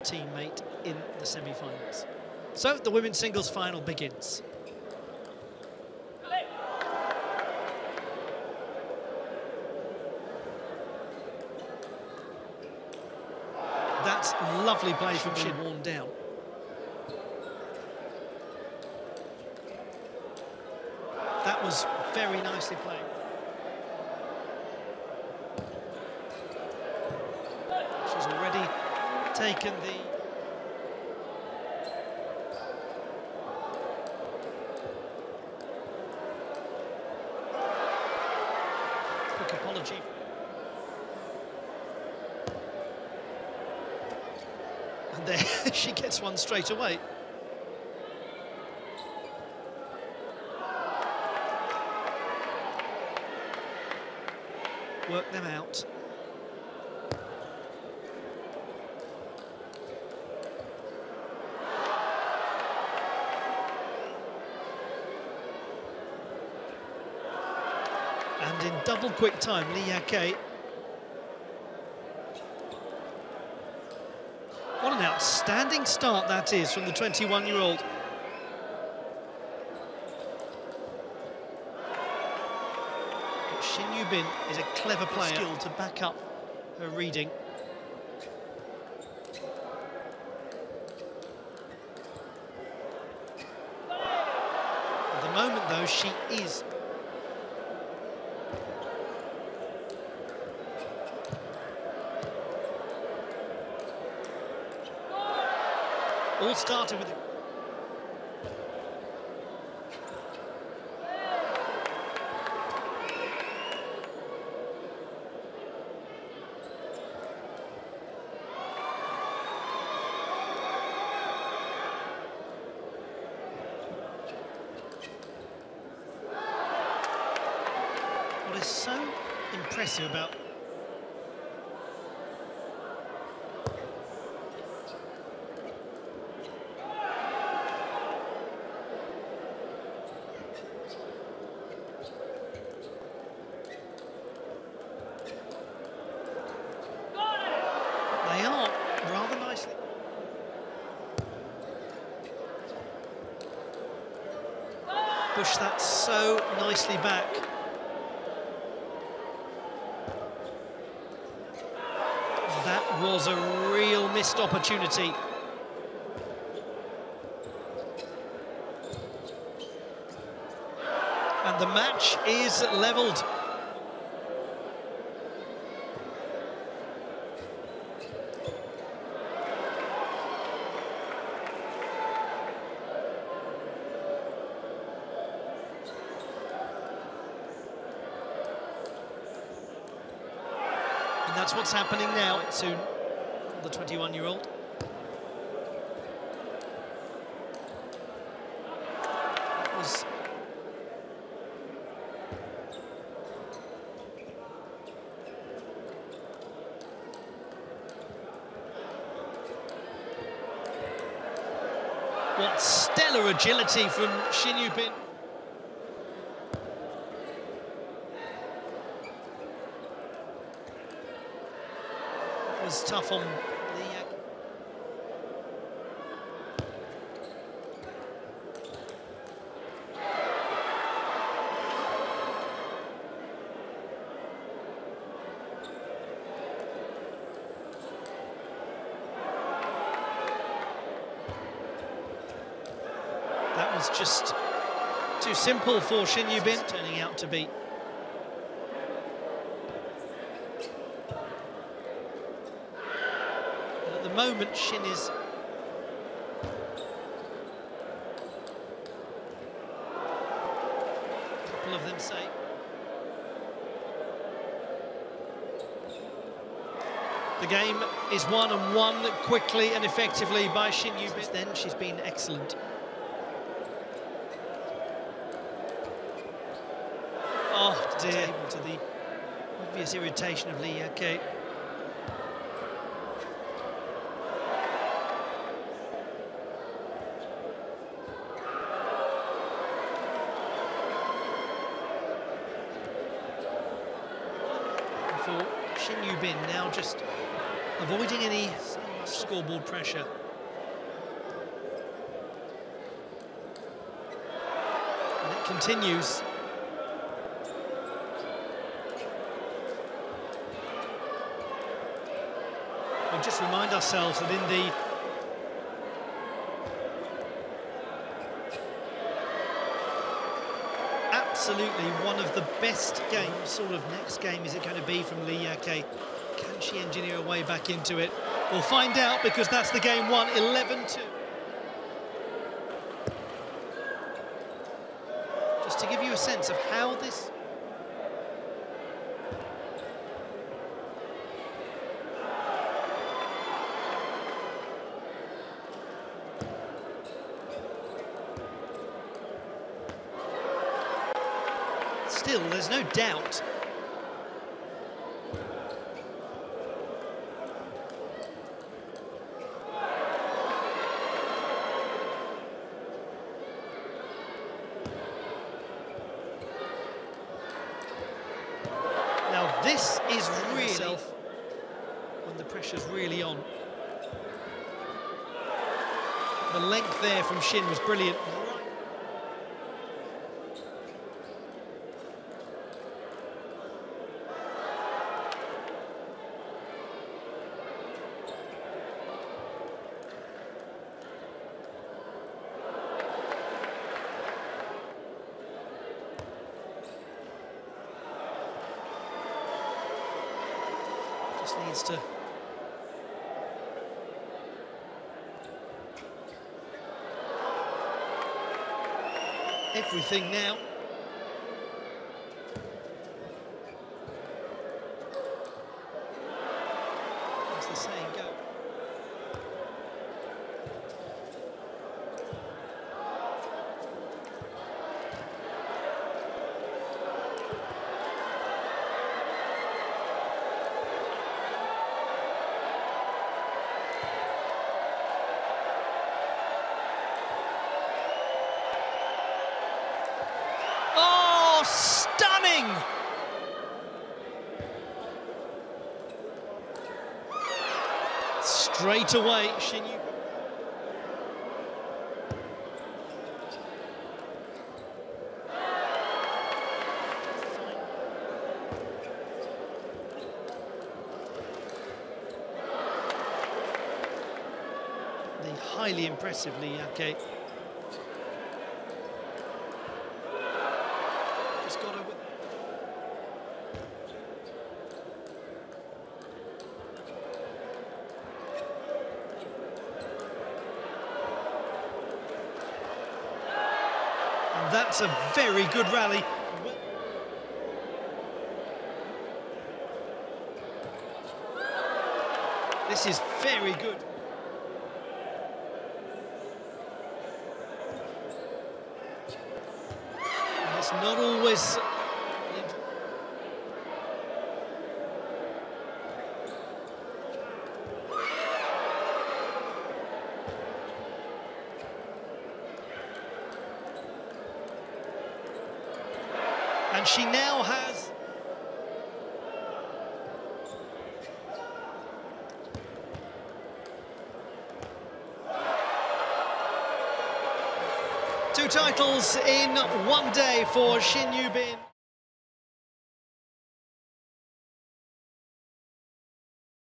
teammate in the semi-finals. So the women's singles final begins. That's lovely play from Shin, worn down. That was very nicely played. She's already taken the... quick apology. And there she gets one straight away. Work them out. And in double quick time, Lee Ya-kei. What an outstanding start that is from the 21-year-old. Shin Yu-bin is a clever player, skill to back up her reading. At the moment, though, she is. All started with... What is so impressive about they are rather nicely. Push that so nicely back. That was a real missed opportunity. And the match is levelled. And that's what's happening now soon for the 21-year-old. That was... what stellar agility from Shin Yu-bin. Was tough on Lee Ya-kei. That was just too simple for Shin Yu-bin, turning out to be. At the moment, Shin is a couple of them say. The game is won and won quickly and effectively by Shin Yu-bin. Then she's been excellent. Oh dear, to the obvious irritation of Lee Ya-kei. For Shin Yu-bin now just avoiding any Scoreboard pressure. And it continues. We just remind ourselves that in the absolutely one of the best games. Sort of next game is it going to be from Lee Yake? Can she engineer a way back into it? We'll find out, because that's the game one, 11-2. Just to give you a sense of how this... Still, there's no doubt. Now this is really when the pressure's really on. The length there from Shin was brilliant. Just needs to everything now. As the saying goes. Stunning! Straight away, Shin Yubin. The highly impressive Lee Yake. And that's a very good rally. This is very good. And it's not always... And she now has... two titles in one day for Shin Yubin.